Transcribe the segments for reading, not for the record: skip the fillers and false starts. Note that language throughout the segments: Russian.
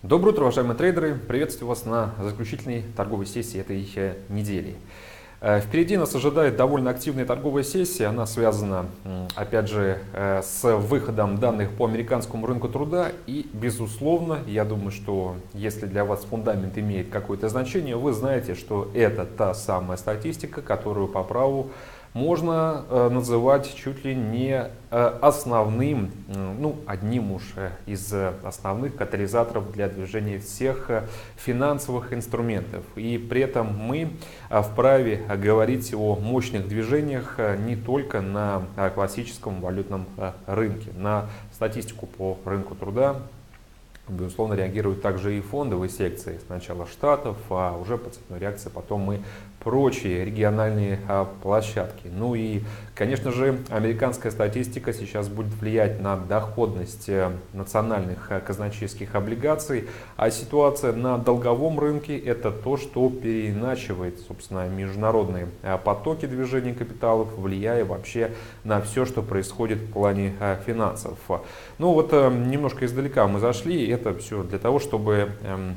Доброе утро, уважаемые трейдеры! Приветствую вас на заключительной торговой сессии этой недели. Впереди нас ожидает довольно активная торговая сессия. Она связана, опять же, с выходом данных по американскому рынку труда. И, безусловно, я думаю, что если для вас фундамент имеет какое-то значение, вы знаете, что это та самая статистика, которую по праву можно называть чуть ли не основным, одним уж из основных катализаторов для движения всех финансовых инструментов. И при этом мы вправе говорить о мощных движениях не только на классическом валютном рынке. На статистику по рынку труда, безусловно, реагируют также и фондовые секции. Сначала штатов, а уже по цепной реакции потом и прочие региональные площадки. Ну и, конечно же, американская статистика сейчас будет влиять на доходность национальных казначейских облигаций. А ситуация на долговом рынке — это то, что переиначивает, собственно, международные потоки движения капиталов, влияя вообще на все, что происходит в плане финансов. Ну вот немножко издалека мы зашли. Это все для того, чтобы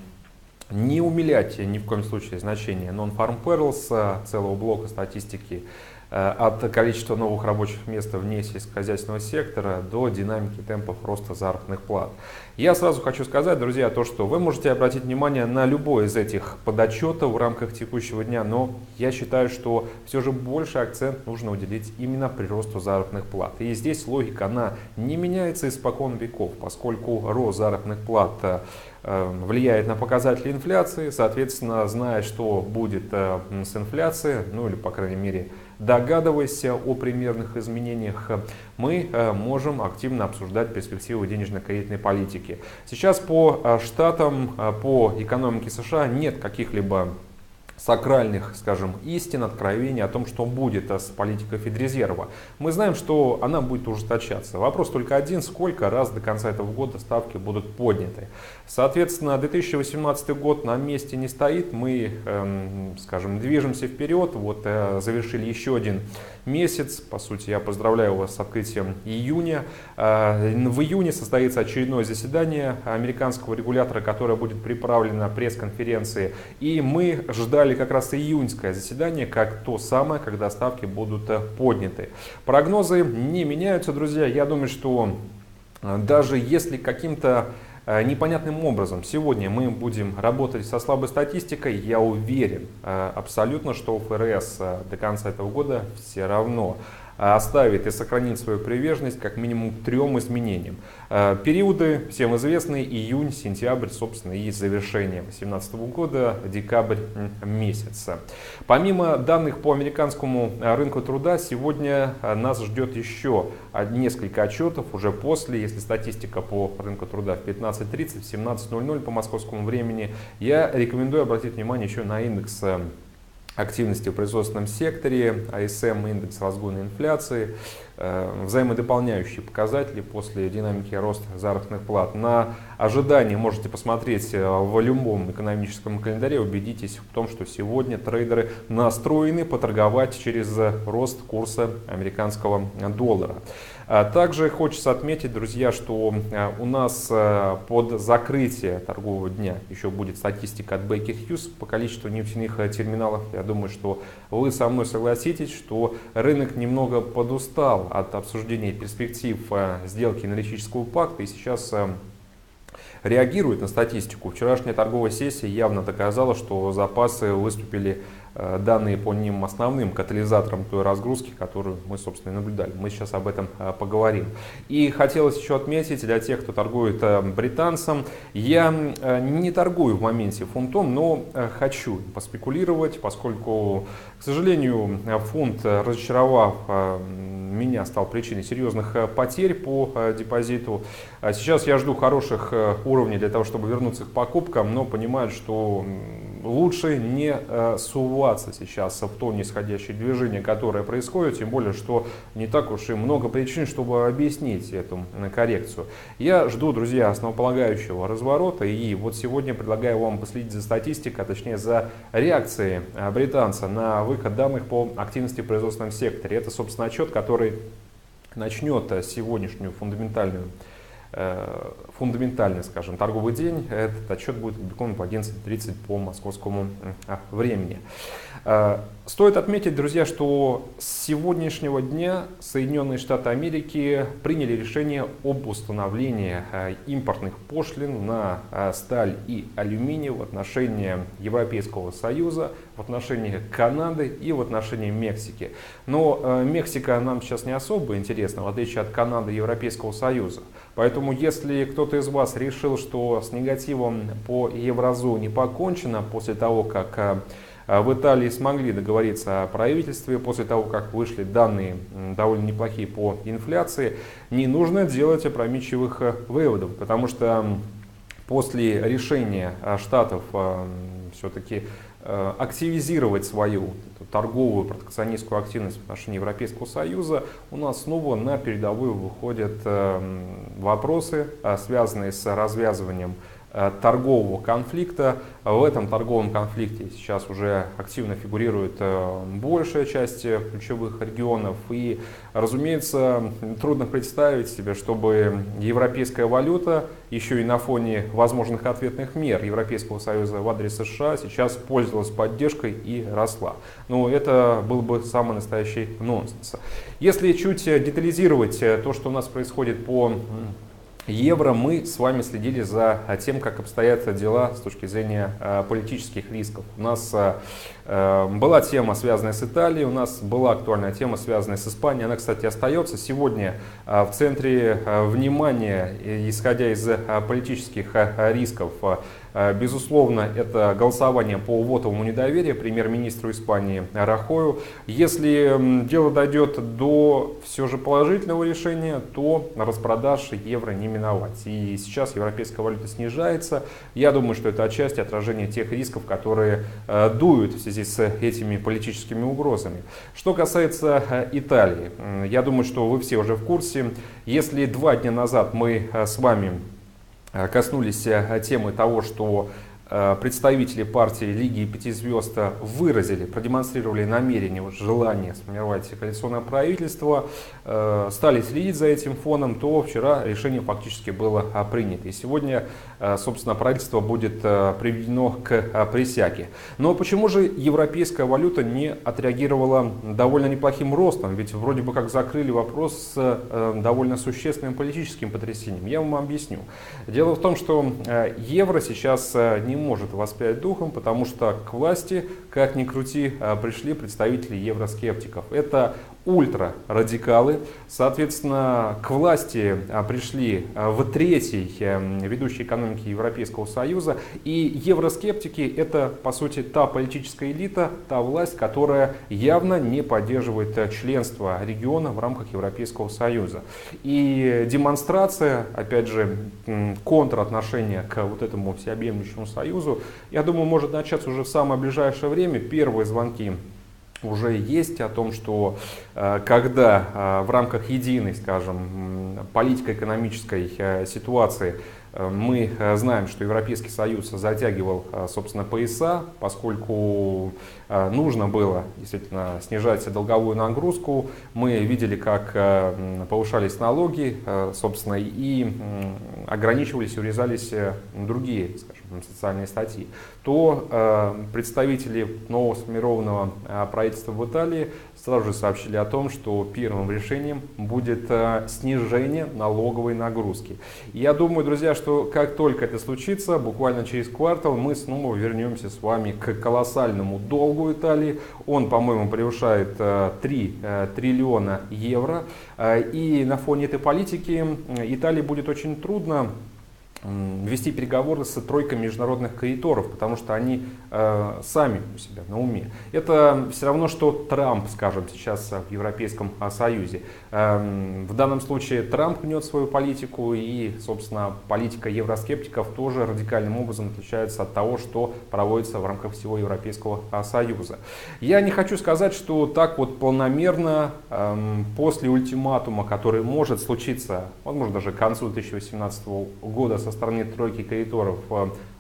не умилять ни в коем случае значение Non-Farm Payrolls, целого блока статистики от количества новых рабочих мест вне сельскохозяйственного сектора до динамики темпов роста заработных плат. Я сразу хочу сказать, друзья, то, что вы можете обратить внимание на любой из этих подотчетов в рамках текущего дня, но я считаю, что все же больше акцент нужно уделить именно приросту заработных плат. И здесь логика, она не меняется испокон веков, поскольку рост заработных плат влияет на показатели инфляции. Соответственно, зная, что будет с инфляцией, или, по крайней мере, догадываясь о примерных изменениях, мы можем активно обсуждать перспективы денежно-кредитной политики. Сейчас по штатам, по экономике США нет каких-либо сакральных, скажем, истин, откровений о том, что будет с политикой Федрезерва. Мы знаем, что она будет ужесточаться. Вопрос только один: сколько раз до конца этого года ставки будут подняты. Соответственно, 2018 год на месте не стоит. Мы, скажем, движемся вперед. Вот завершили еще один месяц. По сути, я поздравляю вас с открытием июня. В июне состоится очередное заседание американского регулятора, которое будет приправлено на пресс-конференции. И мы ждали как раз июньское заседание, как то самое, когда ставки будут подняты. Прогнозы не меняются, друзья. Я думаю, что даже если каким-то непонятным образом сегодня мы будем работать со слабой статистикой, я уверен абсолютно, что ФРС до конца этого года все равно оставит и сохранит свою приверженность как минимум к 3 изменениям. Периоды всем известны: июнь, сентябрь, собственно, и завершение 2018 года, декабрь месяца. Помимо данных по американскому рынку труда, сегодня нас ждет еще несколько отчетов уже после, если статистика по рынку труда в 15:30, в 17:00 по московскому времени. Я рекомендую обратить внимание еще на индекс активности в производственном секторе, АСМ, индекс разгона инфляции, взаимодополняющие показатели после динамики роста заработных плат. На ожидание можете посмотреть в любом экономическом календаре, убедитесь в том, что сегодня трейдеры настроены поторговать через рост курса американского доллара. Также хочется отметить, друзья, что у нас под закрытие торгового дня еще будет статистика от Baker Hughes по количеству нефтяных терминалов. Я думаю, что вы со мной согласитесь, что рынок немного подустал от обсуждения перспектив сделки энергетического пакта и сейчас реагирует на статистику. Вчерашняя торговая сессия явно доказала, что запасы выступили данные по ним основным катализатором той разгрузки, которую мы, собственно, и наблюдали. Мы сейчас об этом поговорим. И хотелось еще отметить для тех, кто торгует британцем, я не торгую в моменте фунтом, но хочу поспекулировать, поскольку, к сожалению, фунт, разочаровав меня, стал причиной серьезных потерь по депозиту. Сейчас я жду хороших уровней для того, чтобы вернуться к покупкам, но понимаю, что лучше не суваться сейчас в то нисходящее движение, которое происходит, тем более, что не так уж и много причин, чтобы объяснить эту коррекцию. Я жду, друзья, основополагающего разворота, и вот сегодня предлагаю вам последить за статистикой, а точнее за реакцией британца на выход данных по активности в производственном секторе. Это, собственно, отчет, который начнет сегодняшнюю фундаментальную фундаментальный, скажем, торговый день. Этот отчет будет опубликован в 11:30 по московскому времени. Стоит отметить, друзья, что с сегодняшнего дня Соединенные Штаты Америки приняли решение об установлении импортных пошлин на сталь и алюминий в отношении Европейского Союза, в отношении Канады и в отношении Мексики. Но Мексика нам сейчас не особо интересна, в отличие от Канады и Европейского Союза. Поэтому, если кто-то из вас решил, что с негативом по еврозоне покончено после того, как в Италии смогли договориться о правительстве, после того, как вышли данные довольно неплохие по инфляции, не нужно делать опрометчивых выводов, потому что после решения Штатов все-таки активизировать свою торговую протекционистскую активность в отношении Европейского Союза, у нас снова на передовую выходят вопросы, связанные с развязыванием торгового конфликта. В этом торговом конфликте сейчас уже активно фигурирует большая часть ключевых регионов. И, разумеется, трудно представить себе, чтобы европейская валюта еще и на фоне возможных ответных мер Европейского Союза в адрес США сейчас пользовалась поддержкой и росла. Но это был бы самый настоящий нонсенс. Если чуть детализировать то, что у нас происходит по евро, мы с вами следили за тем, как обстоят дела с точки зрения политических рисков. У нас была тема, связанная с Италией, у нас была актуальная тема, связанная с Испанией. Она, кстати, остается сегодня в центре внимания, исходя из политических рисков. Безусловно, это голосование по вотовому недоверию премьер-министру Испании Рахою. Если дело дойдет до все же положительного решения, то распродаж евро не миновать. И сейчас европейская валюта снижается. Я думаю, что это отчасти отражение тех рисков, которые дуют в связи с этими политическими угрозами. Что касается Италии, я думаю, что вы все уже в курсе. Если 2 дня назад мы с вами коснулись темы того, что представители партии Лиги 5 звезд выразили, продемонстрировали намерение, желание сформировать коалиционное правительство, стали следить за этим фоном, то вчера решение фактически было принято. И сегодня, собственно, правительство будет приведено к присяге. Но почему же европейская валюта не отреагировала довольно неплохим ростом? Ведь вроде бы как закрыли вопрос с довольно существенным политическим потрясением. Я вам объясню. Дело в том, что евро сейчас не может воспрять духом, потому что к власти, как ни крути, пришли представители евроскептиков. Это ультрарадикалы. Соответственно, к власти пришли в 3-й ведущей экономике Европейского Союза. И евроскептики — это, по сути, та политическая элита, та власть, которая явно не поддерживает членство региона в рамках Европейского Союза. И демонстрация, опять же, контратношения к вот этому всеобъемлющему союзу, я думаю, может начаться уже в самое ближайшее время. Первые звонки уже есть о том, что когда в рамках единой, скажем, политико-экономической ситуации мы знаем, что Европейский Союз затягивал, собственно, пояса, поскольку нужно было действительно снижать долговую нагрузку. Мы видели, как повышались налоги, собственно, и ограничивались, урезались другие, скажем, социальные статьи. То представители нового сформированного правительства в Италии сразу же сообщили о том, что первым решением будет снижение налоговой нагрузки. И я думаю, друзья, что как только это случится, буквально через квартал мы снова вернемся с вами к колоссальному долгу Италии. Он, по-моему, превышает 3 триллиона евро. И на фоне этой политики Италии будет очень трудно вести переговоры с тройкой международных кредиторов, потому что они сами у себя на уме. Это все равно, что Трамп, скажем, сейчас в Европейском Союзе. В данном случае Трамп гнет свою политику, и, собственно, политика евроскептиков тоже радикальным образом отличается от того, что проводится в рамках всего Европейского Союза. Я не хочу сказать, что так вот планомерно после ультиматума, который может случиться, возможно, даже к концу 2018 года со стороны тройки кредиторов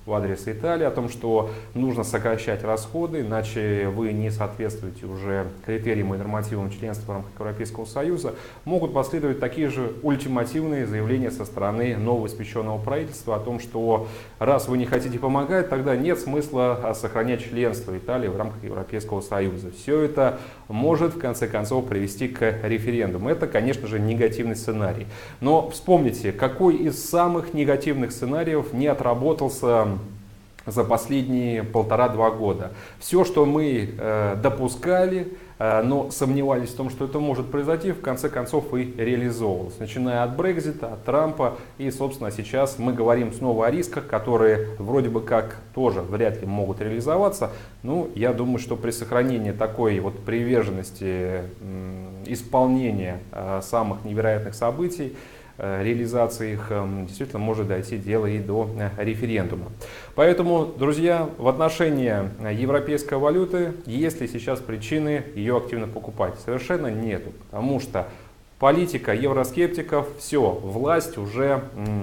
в адрес Италии о том, что нужно сокращать расходы, иначе вы не соответствуете уже критериям и нормативам членства в рамках Европейского Союза, могут последовать такие же ультимативные заявления со стороны новоиспеченного правительства о том, что раз вы не хотите помогать, тогда нет смысла сохранять членство Италии в рамках Европейского Союза. Все это может в конце концов привести к референдуму. Это, конечно же, негативный сценарий. Но вспомните, какой из самых негативных сценариев не отработался за последние 1,5-2 года. Все, что мы допускали, но сомневались в том, что это может произойти, в конце концов и реализовывалось. Начиная от Брексита, от Трампа, и, собственно, сейчас мы говорим снова о рисках, которые вроде бы как тоже вряд ли могут реализоваться. Ну, я думаю, что при сохранении такой вот приверженности исполнения самых невероятных событий, реализации их, действительно может дойти дело и до референдума. Поэтому, друзья, в отношении европейской валюты есть ли сейчас причины ее активно покупать? Совершенно нету, потому что политика евроскептиков, все, власть уже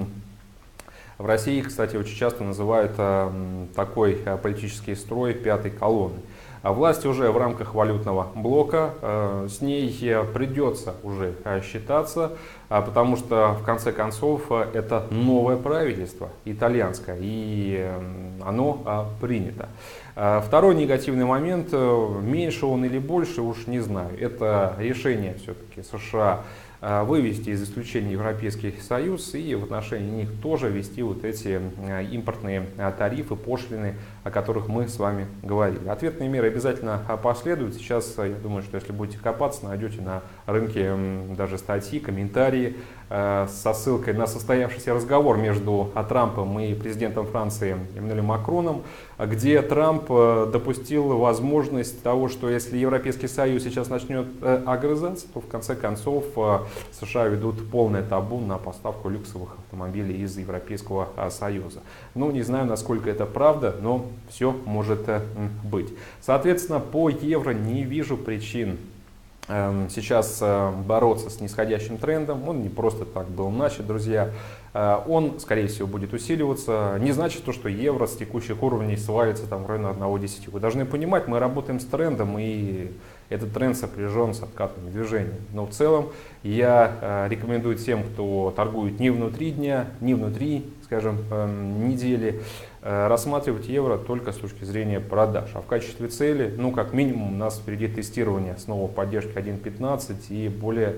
в России, кстати, очень часто называют такой политический строй пятой колонны. А власть уже в рамках валютного блока, с ней придется уже считаться, потому что в конце концов это новое правительство итальянское, и оно принято. Второй негативный момент, меньше он или больше, уж не знаю, это решение все-таки США вывести из исключения Европейский Союз и в отношении них тоже ввести вот эти импортные тарифы, пошлины, о которых мы с вами говорили. Ответные меры обязательно последуют. Сейчас, я думаю, что если будете копаться, найдете на рынке даже статьи, комментарии со ссылкой на состоявшийся разговор между Трампом и президентом Франции Эммануэлем Макроном, где Трамп допустил возможность того, что если Европейский Союз сейчас начнет огрызаться, то в конце концов США ведут полное табу на поставку люксовых автомобилей из Европейского Союза. Ну, не знаю, насколько это правда, но все может быть. Соответственно, по евро не вижу причин сейчас бороться с нисходящим трендом. Он не просто так был начат, друзья. Он, скорее всего, будет усиливаться. Не значит то, что евро с текущих уровней свалится там в районе 1,10. Вы должны понимать, мы работаем с трендом, и этот тренд сопряжен с откатными движениями. Но в целом я рекомендую тем, кто торгует не внутри дня, не внутри, скажем, недели, рассматривать евро только с точки зрения продаж. А в качестве цели, ну, как минимум, у нас впереди тестирование снова поддержки 1.15 и более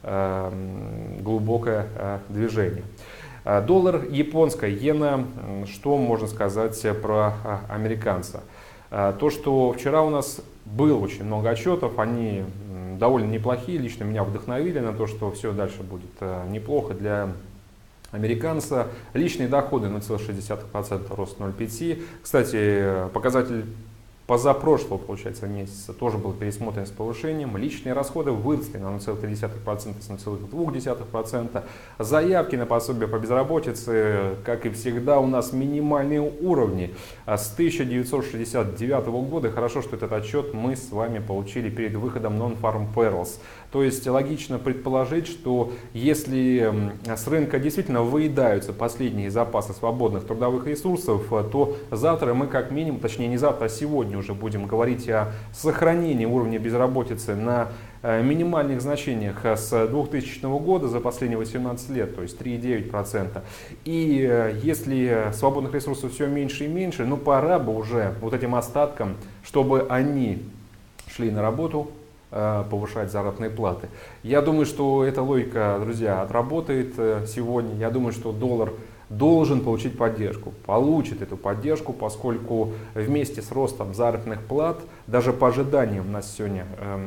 глубокое движение. Доллар, японская иена, что можно сказать про американца? То, что вчера у нас было очень много отчетов, они довольно неплохие, лично меня вдохновили на то, что все дальше будет неплохо для американца. Личные доходы 0,6%, рост 0,5%. Кстати, показатель позапрошлого, получается, месяца тоже был пересмотрен с повышением. Личные расходы выросли на 0,3% с 0,2%. Заявки на пособие по безработице, как и всегда, у нас минимальные уровни. С 1969 года, хорошо, что этот отчет мы с вами получили перед выходом Non-Farm Payrolls. То есть логично предположить, что если с рынка действительно выедаются последние запасы свободных трудовых ресурсов, то завтра мы как минимум, точнее не завтра, а сегодня уже будем говорить о сохранении уровня безработицы на минимальных значениях с 2000 года за последние 18 лет, то есть 3,9%. И если свободных ресурсов все меньше и меньше, ну пора бы уже вот этим остаткам, чтобы они шли на работу, повышать заработные платы. Я думаю, что эта логика, друзья, отработает сегодня. Я думаю, что доллар должен получить поддержку, получит эту поддержку, поскольку вместе с ростом заработных плат, даже по ожиданиям нас сегодня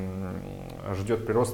ждет прирост на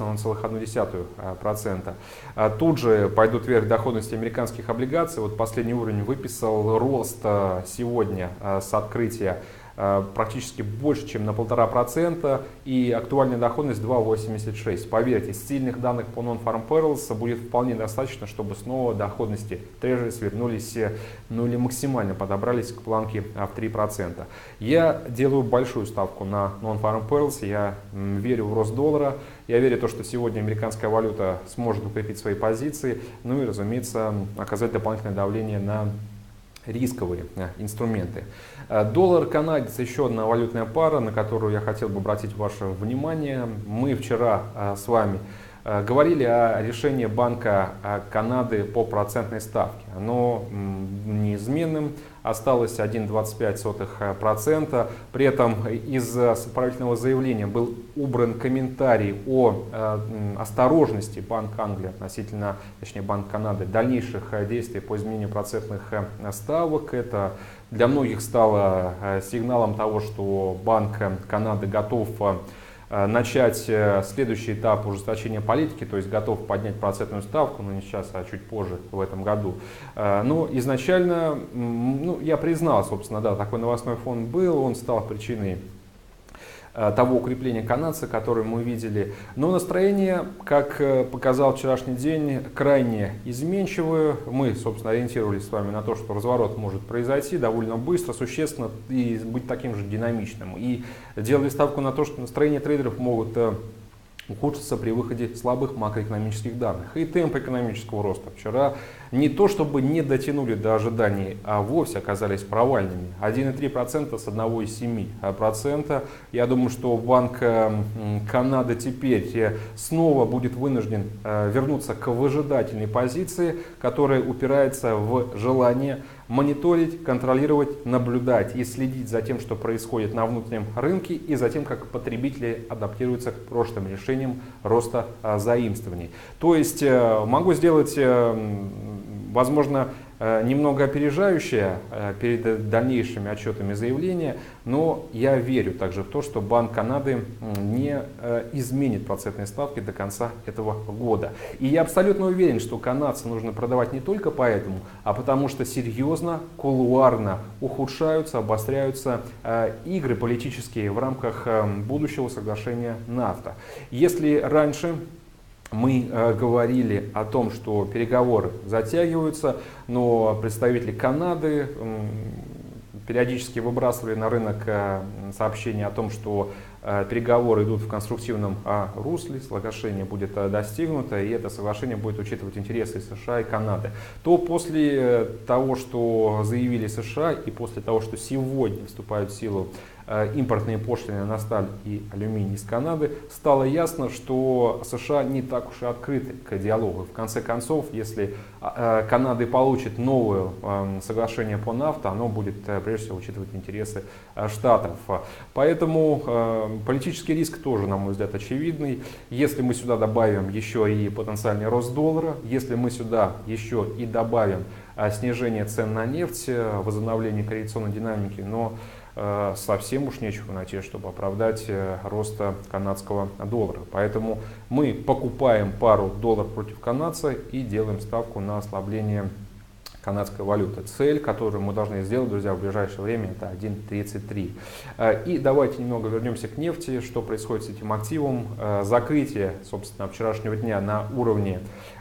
0,1%. Тут же пойдут вверх доходности американских облигаций. Вот последний уровень выписал рост сегодня с открытия практически больше, чем на 1,5%, и актуальная доходность 2,86. Поверьте, сильных данных по Non-Farm Payrolls будет вполне достаточно, чтобы снова доходности Treasury свернулись, ну или максимально подобрались к планке в 3%. Я делаю большую ставку на Non-Farm Payrolls, я верю в рост доллара, я верю в то, что сегодня американская валюта сможет укрепить свои позиции, ну и, разумеется, оказать дополнительное давление на рисковые инструменты. Доллар-канадец — еще одна валютная пара, на которую я хотел бы обратить ваше внимание. Мы вчера с вами говорили о решении Банка Канады по процентной ставке. Оно неизменным, осталось 1,25%. При этом из сопроводительного заявления был убран комментарий о осторожности Банка Англии относительно, точнее Банка Канады, дальнейших действий по изменению процентных ставок. Это для многих стало сигналом того, что Банк Канады готов начать следующий этап ужесточения политики, то есть готов поднять процентную ставку, но не сейчас, а чуть позже в этом году. Но изначально, я признал, собственно, да, такой новостной фон был, он стал причиной того укрепления канадца, которое мы видели. Но настроение, как показал вчерашний день, крайне изменчивое. Мы, собственно, ориентировались с вами на то, что разворот может произойти довольно быстро, существенно и быть таким же динамичным. И делали ставку на то, что настроения трейдеров могут ухудшиться при выходе слабых макроэкономических данных. И темп экономического роста вчера не то чтобы не дотянули до ожиданий, а вовсе оказались провальными. 1,3% с 1,7%. Я думаю, что Банк Канады теперь снова будет вынужден вернуться к выжидательной позиции, которая упирается в желание мониторить, контролировать, наблюдать и следить за тем, что происходит на внутреннем рынке, и за тем, как потребители адаптируются к прошлым решениям роста заимствований. То есть могу сделать, возможно, немного опережающее перед дальнейшими отчетами заявления, но я верю также в то, что Банк Канады не изменит процентные ставки до конца этого года. И я абсолютно уверен, что канадцам нужно продавать не только поэтому, а потому что серьезно, кулуарно ухудшаются, обостряются игры политические в рамках будущего соглашения НАФТА. Если раньше мы говорили о том, что переговоры затягиваются, но представители Канады периодически выбрасывали на рынок сообщения о том, что переговоры идут в конструктивном русле, соглашение будет достигнуто, и это соглашение будет учитывать интересы США и Канады. То после того, что заявили США, и после того, что сегодня вступают в силу импортные пошлины на сталь и алюминий из Канады, стало ясно, что США не так уж и открыты к диалогу. В конце концов, если Канада получит новое соглашение по НАФТА, оно будет прежде всего учитывать интересы Штатов. Поэтому политический риск тоже, на мой взгляд, очевидный. Если мы сюда добавим еще и потенциальный рост доллара, если мы сюда еще и добавим снижение цен на нефть, возобновление корреляционной динамики, но совсем уж нечего найти, чтобы оправдать рост канадского доллара. Поэтому мы покупаем пару доллар против канадца и делаем ставку на ослабление канадской валюты. Цель, которую мы должны сделать, друзья, в ближайшее время, это 1,33. И давайте немного вернемся к нефти. Что происходит с этим активом? Закрытие, собственно, вчерашнего дня на уровне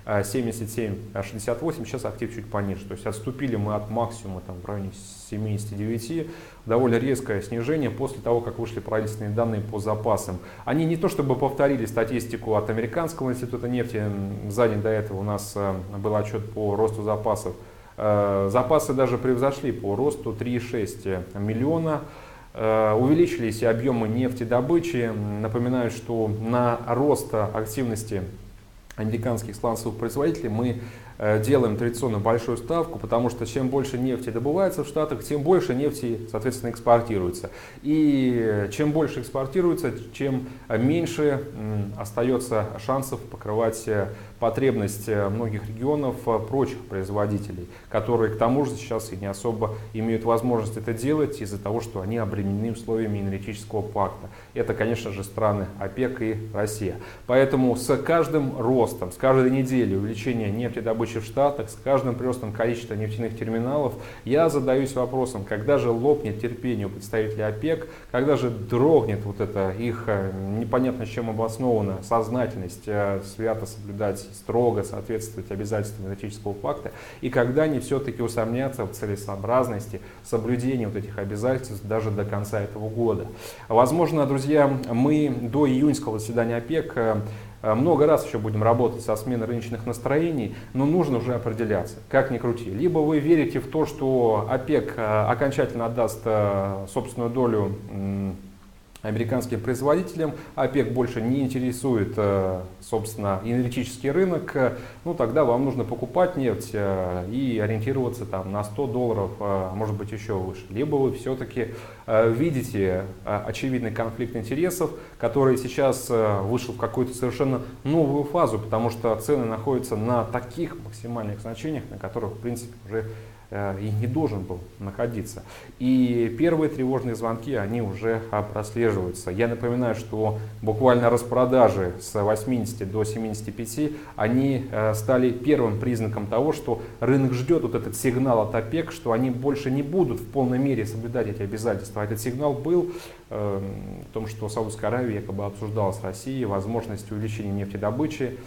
77,68. Сейчас актив чуть пониже. То есть отступили мы от максимума там, в районе 79. Довольно резкое снижение после того, как вышли правительственные данные по запасам. Они не то чтобы повторили статистику от Американского института нефти. За день до этого у нас был отчет по росту запасов. Запасы даже превзошли по росту 3,6 миллиона. Увеличились и объемы нефтедобычи. Напоминаю, что на рост активности американских сланцевых производителей мы делаем традиционно большую ставку, потому что чем больше нефти добывается в Штатах, тем больше нефти, соответственно, экспортируется. И чем больше экспортируется, чем меньше остается шансов покрывать потребность многих регионов прочих производителей, которые к тому же сейчас и не особо имеют возможность это делать из-за того, что они обременены условиями энергетического пакта. Это, конечно же, страны ОПЕК и Россия. Поэтому с каждым ростом, с каждой неделей увеличения нефтедобычи в Штатах, с каждым приростом количества нефтяных терминалов, я задаюсь вопросом, когда же лопнет терпение у представителей ОПЕК, когда же дрогнет вот это их непонятно чем обоснованная сознательность свято соблюдать, строго соответствовать обязательствам энергетического пакта, и когда они все-таки усомнятся в целесообразности соблюдения вот этих обязательств даже до конца этого года. Возможно, друзья, мы до июньского заседания ОПЕК много раз еще будем работать со сменой рыночных настроений, но нужно уже определяться, как ни крути. Либо вы верите в то, что ОПЕК окончательно отдаст собственную долю американским производителям, ОПЕК больше не интересует, собственно, энергетический рынок, ну тогда вам нужно покупать нефть и ориентироваться там на $100, может быть еще выше. Либо вы все-таки видите очевидный конфликт интересов, который сейчас вышел в какую-то совершенно новую фазу, потому что цены находятся на таких максимальных значениях, на которых, в принципе, уже и не должен был находиться. И первые тревожные звонки, они уже прослеживаются. Я напоминаю, что буквально распродажи с 80 до 75, они стали первым признаком того, что рынок ждет вот этот сигнал от ОПЕК, что они больше не будут в полной мере соблюдать эти обязательства. Этот сигнал был в том, что Саудовская Аравия якобы обсуждала с Россией возможность увеличения нефтедобычи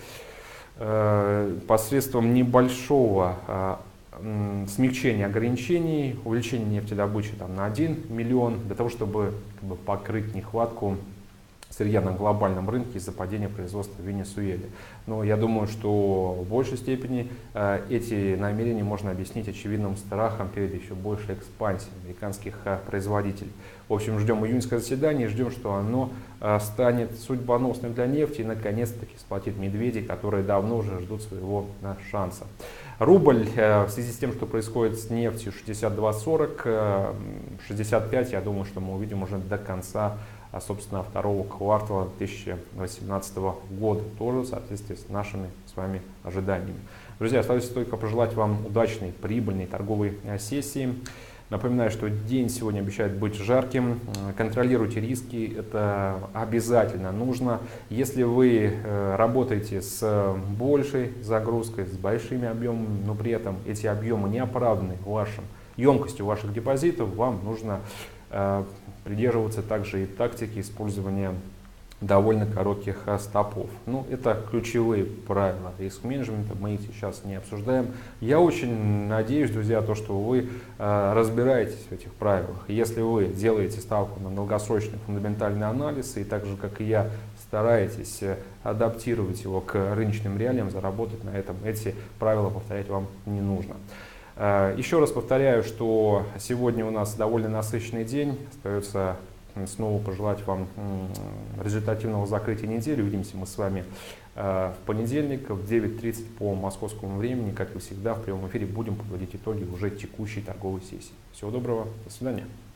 посредством небольшого смягчение ограничений, увеличение нефтедобычи там, на 1 миллион, для того, чтобы покрыть нехватку сырья на глобальном рынке из-за падения производства в Венесуэле. Но я думаю, что в большей степени эти намерения можно объяснить очевидным страхом перед еще большей экспансией американских производителей. В общем, ждем июньское заседание, ждем, что оно станет судьбоносным для нефти и наконец-таки сплотит медведей, которые давно уже ждут своего шанса. Рубль в связи с тем, что происходит с нефтью 62.40, 65, я думаю, что мы увидим уже до конца, собственно, второго квартала 2018 года, тоже в соответствии с нашими с вами ожиданиями. Друзья, остается только пожелать вам удачной, прибыльной торговой сессии. Напоминаю, что день сегодня обещает быть жарким. Контролируйте риски, это обязательно нужно. Если вы работаете с большей загрузкой, с большими объемами, но при этом эти объемы не оправданы емкостью ваших депозитов, вам нужно придерживаться также и тактики использования довольно коротких стопов. Ну, это ключевые правила риск-менеджмента, мы их сейчас не обсуждаем. Я очень надеюсь, друзья, то, что вы разбираетесь в этих правилах. Если вы делаете ставку на долгосрочный фундаментальный анализ и так же, как и я, стараетесь адаптировать его к рыночным реалиям, заработать на этом, эти правила повторять вам не нужно. Еще раз повторяю, что сегодня у нас довольно насыщенный день. Остается снова пожелать вам результативного закрытия недели. Увидимся мы с вами в понедельник в 9:30 по московскому времени. Как и всегда, в прямом эфире будем подводить итоги уже текущей торговой сессии. Всего доброго, до свидания.